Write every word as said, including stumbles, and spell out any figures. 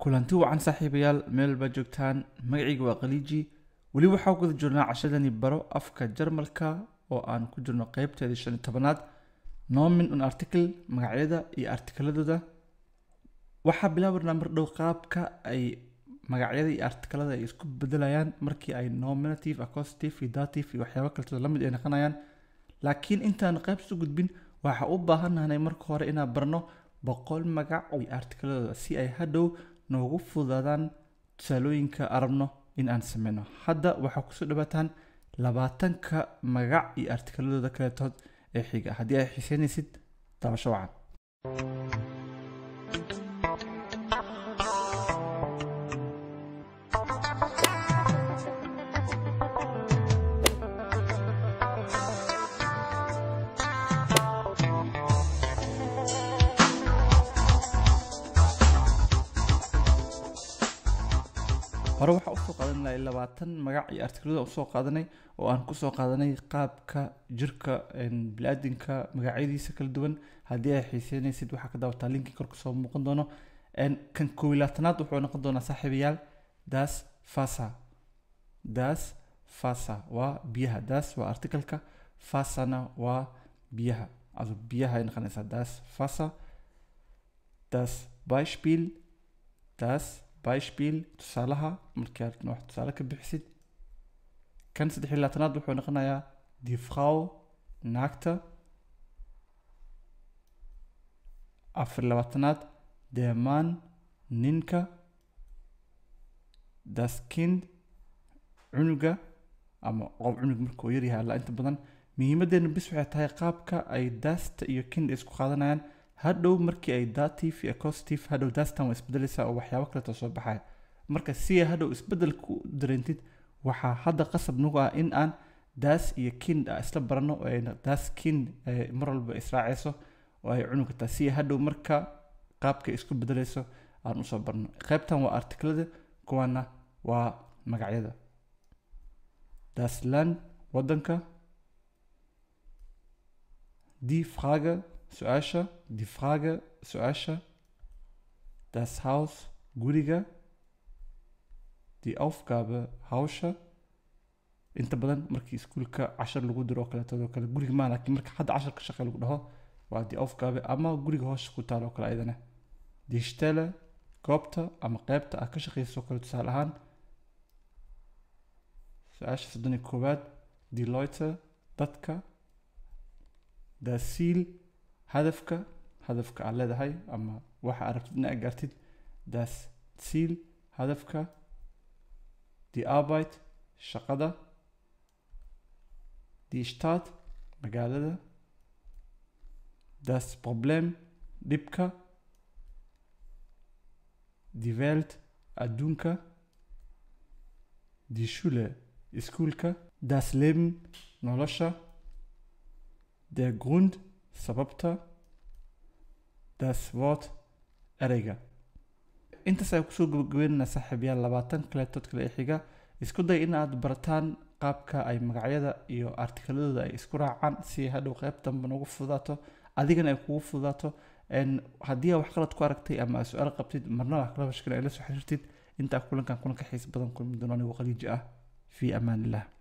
kulanti wacan saaxiibayaal meel ba joogtaan magacayga waa qaliiji wali waxaa ku jirnaa cashadani baro afka Jarmalka oo aan ku jirno qaybteeda shan iyo tobanaad nomin un article magacyada iyo artikeladooda waxa bilaabnaa mar dhow qaabka ay magacyada iyo artikelada ay isku bedelayaan markii ay nominative accusative iyo dative iyo waxyaabo kale la mid ay noqonayaan laakiin intaan qayb soo gudbin waxa u baahanahay marka hore inaan barno boqol magac oo artikeladooda si ay hadhow noogu fududaadaan tusaalooyinka arabno in aan sameyno hadda waxa ku soo dhawaataan labaatan ka magac iyo artikeladooda kala tood ee xiga haddii ay xiiseynaysid taabasho wacan hore waxa u soo qaadanay labaatan magac iyo artikelada u soo qaadanay oo aan ku soo qaadanay qaabka jirka in bladinka magacyadiisa kala duwan hadii ay xiiseynaysid waxa ka daawataa linki kor ku soo muuqan doono en kan koowilaatanaad wuxuu noqon doonaa saaxiibayaal das fasa das fasa waa biyaha das waa artikelka fasana waa biyaha adu biyaha ay noqonaysaa das fasa das beispiel das Beispiel tusaalaha markii aad wax tusaale ka bixisid kan saddex iyo labaatanaad wuxuu noqonayaa die Frau naagta afar iyo labaatanaad der Mann ninka das Kind cunuga ama qof cunug markuu yar yahay la inta badan muhiimadeena bis waxay tahay qaabka ay dasta iyo kind isku qaadanayaan hadhow markii ay dative iyo accusative hadhow dastan waa isbedelaysaa oo waxyaabo kale soo baxaya marka si ay hadhow isbedel ku dareentid waxaa hadda qasab nagu ah in aan das iyo kind isla barano oo ay das kind mar walba israacayso oo ay cunugta taasi si hadhow marka qaabka isku bedelayso aan u soo barno qaybtan waa artikelada kuwana waa magacyada das Land wadanka die Frage su'aasha die Frage su'aasha das Haus guriga die Aufgabe hawsha inta badan markii iskuulka cashar lagu diro kala todo kala guriga ma laakiin marka hadda cashar ka shaqeey lagu dhaho waa die Aufgabe ama guriga hawsha ku taalo kala ayadana die Stelle goobta ama qaybta aad ka shaqeyso kala tusaale ahaan su'aasha soddon iyo koowaad die Leute dadka das Ziel hadafka hadafka aad leedahay ama waxa aad rabtid inaad gaartid das Ziel hadafka die Arbeit shaqada die Stadt magaalada das Problem dhibka die Welt adduunka die Schule iskuulka das Leben nolosha der Grund sababta das Wort ereyga inta say ku soo gabagabeynaa saaxiibayaal labaatan kale tood kale xiga isku day in aad barataan qaabka ay magacyada iyo artikeladooda ay isku raacaan si hadhow qaybtan ugu fududaato adigana ay kugu fududaato en hadii wax qalad ku aragtay ama su'aal qabtid marna wax kala bashkil ay la soo xiriirtid inta kulankan kulanka xiis badan kulmi doonaan oo qaliiji ah fi amaan illah